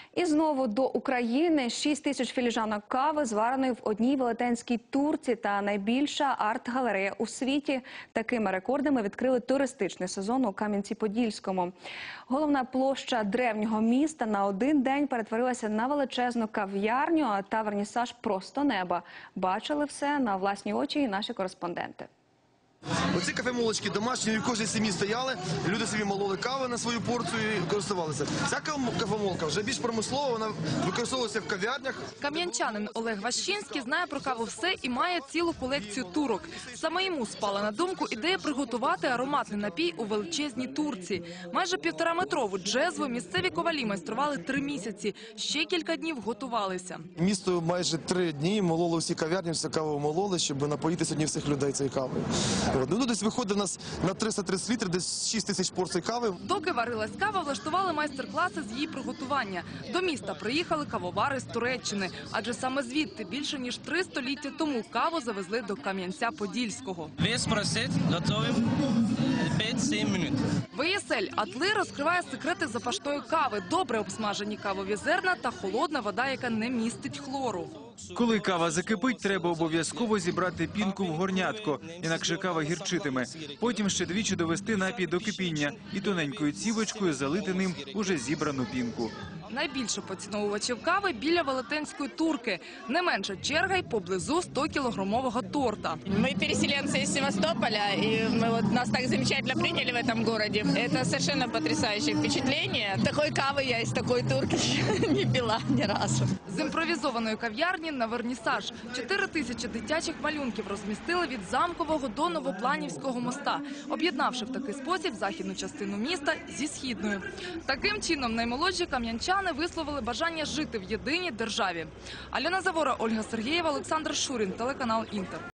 І знову до України. 6 тисяч філіжанок кави, звареної в одній велетенській турці, та найбільша арт-галерея у світі. Такими рекордами відкрили туристичний сезон у Кам'янці-Подільському. Головна площа древнього міста на один день перетворилася на величезну кав'ярню, та вернісаж просто неба. Бачили все на власні очі і наші кореспонденти. Оці кафемолочки домашні, в кожній сім'ї стояли, люди собі мололи кави на свою порцію і користувалися. Ця кафемолка вже більш промислова, вона використовується в кав'ярнях. Кам'янчанин Олег Ващинський знає про каву все і має цілу колекцію турок. Саме йому спала на думку ідея приготувати ароматний напій у величезній турці. Майже 1,5-метрову джезву місцеві ковалі майстрували 3 місяці. Ще кілька днів готувалися. Місто майже 3 дні мололо всі кав'ярні, всю каву мололи, щоб напоїти сьогодні всіх людей цією кавою. Ну, десь виходить у нас на 330 літрів, десь 6 тисяч порцій кави. Доки варилась кава, влаштували майстер-класи з її приготування. До міста приїхали кавовари з Туреччини, адже саме звідти більше ніж 3 століття тому каву завезли до Кам'янця-Подільського. Весь процес готовим 5-7 минут. ВСЛ Атли розкриває секрети запашної кави, добре обсмажені кавові зерна та холодна вода, яка не містить хлору. Коли кава закипить, треба обов'язково зібрати пінку в горнятко, інакше кава гірчитиме. Потім ще двічі довести напій до кипіння і тоненькою цівочкою залити ним уже зібрану пінку. Найбільше поціновувачів кави біля велетенської турки. Не менша черга й поблизу 100-кілограмового торта. Мы переселенцы из Севастополя, и нас так замечательно приняли в этом городе. Это совершенно потрясающее впечатление. Такой кавы я из такой турки не пила ни разу. З імпровізованої кав'ярні на вернісаж. 4 тисячі дитячих малюнків розмістили від Замкового до Новопланівського моста, об'єднавши в такий спосіб західну частину міста зі східною. Таким чином наймолодші кам'янчани висловили бажання жити в єдиній державі. Альона Завора, Ольга Сергієва, Олександр Шурін, телеканал «Інтер».